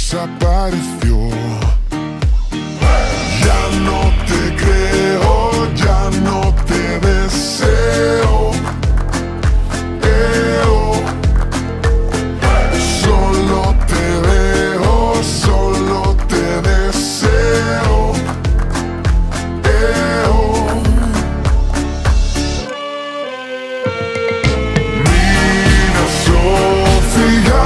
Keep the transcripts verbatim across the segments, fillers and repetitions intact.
desapareció. Ya no te creo, ya no te deseo. Eo. Solo te veo, solo te deseo. Eo. Mira, Sofía.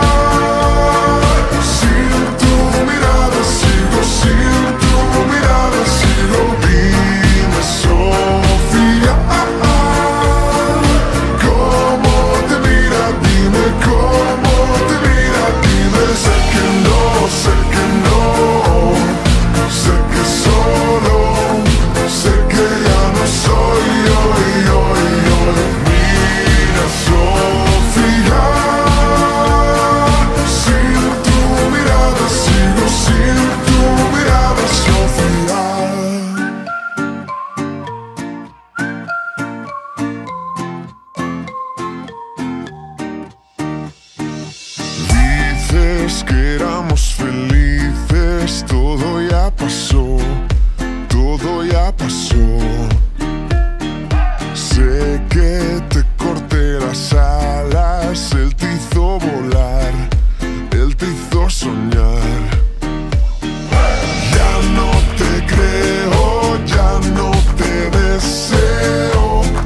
Que éramos felices, todo ya pasó, todo ya pasó. Sé que te corté las alas, él te hizo volar, él te hizo soñar. Ya no te creo, ya no te deseo.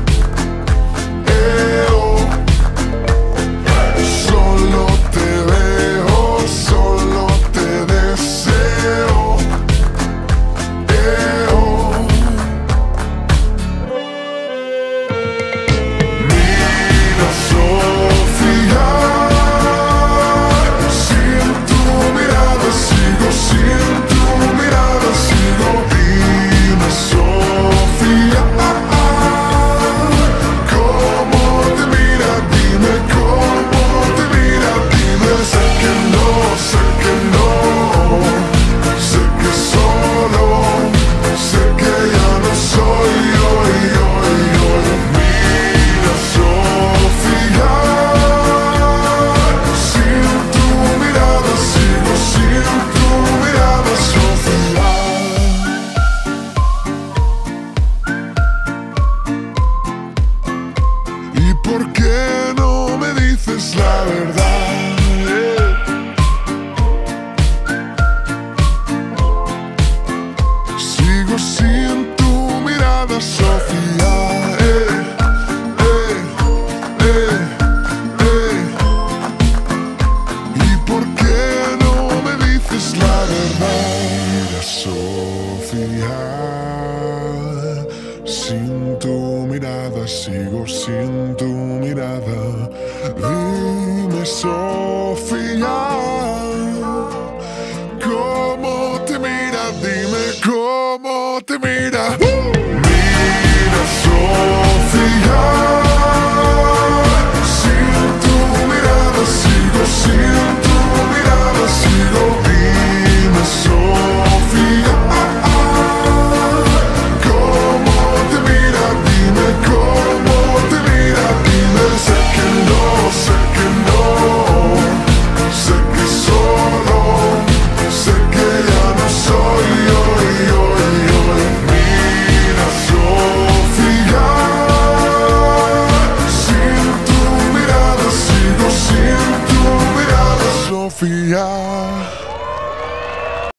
Eo. Solo te veo, solo te deseo. Eo. Mira, Sofía, sin tu mirada sigo, sin tu mirada sigo. Dime, Sofía, ¿cómo te mira? Dime cómo te mira. Dime, sé que no, sé que no, sé que solo, sé que ya no soy hoy, hoy, hoy. Mira, Sofía, sin tu mirada sigo, sin tu mirada, Sofía. ¿Y por qué no me dices la verdad? Eh. Sigo sin tu mirada, Sofía. Eh, eh, eh, eh. ¿Y por qué no me dices la verdad? Mira, Sofía, sin tu mirada sigo, sin tu mirada. Dime, Sofía, ¿cómo te mira? Dime cómo te mira.